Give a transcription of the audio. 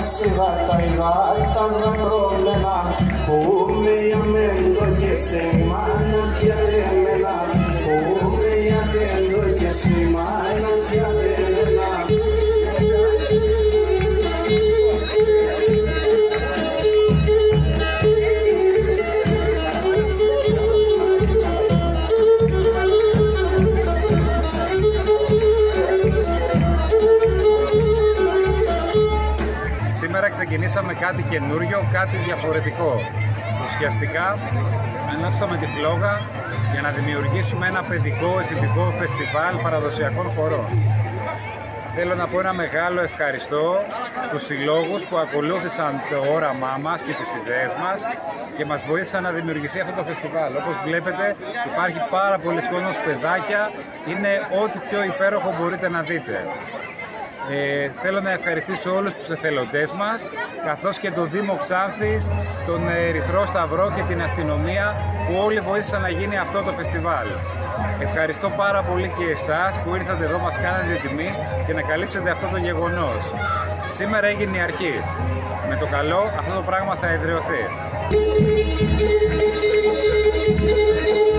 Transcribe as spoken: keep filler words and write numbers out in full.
se gatta i gatta una promena come io mendo che settimana sia temena come io tendo che settimana sia temena. Σήμερα ξεκινήσαμε κάτι καινούριο, κάτι διαφορετικό. Ουσιαστικά ανάψαμε τη φλόγα για να δημιουργήσουμε ένα παιδικό εφηβικό φεστιβάλ παραδοσιακών χορών. Θέλω να πω ένα μεγάλο ευχαριστώ στους συλλόγους που ακολούθησαν το όραμά μας και τις ιδέες μας και μας βοήθησαν να δημιουργηθεί αυτό το φεστιβάλ. Όπως βλέπετε υπάρχει πάρα πολλοί κόσμος, παιδάκια, είναι ό,τι πιο υπέροχο μπορείτε να δείτε. Ε, θέλω να ευχαριστήσω όλους τους εθελοντές μας, καθώς και το Δήμο Ξάνθης, τον Ερυθρό Σταυρό και την αστυνομία που όλοι βοήθησαν να γίνει αυτό το φεστιβάλ. Ευχαριστώ πάρα πολύ και εσάς που ήρθατε εδώ, μας κάνατε τιμή και να καλύψετε αυτό το γεγονός. Σήμερα έγινε η αρχή. Με το καλό αυτό το πράγμα θα εδραιωθεί.